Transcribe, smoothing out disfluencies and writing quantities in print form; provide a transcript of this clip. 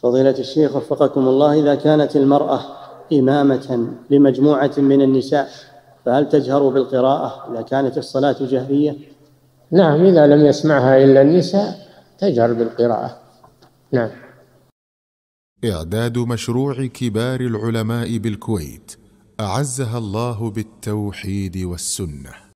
فضيلة الشيخ وفقكم الله، إذا كانت المرأة إمامة لمجموعة من النساء فهل تجهر بالقراءة إذا كانت الصلاة جهرية؟ نعم، إذا لم يسمعها إلا النساء تجهر بالقراءة. نعم. إعداد مشروع كبار العلماء بالكويت أعزها الله بالتوحيد والسنة.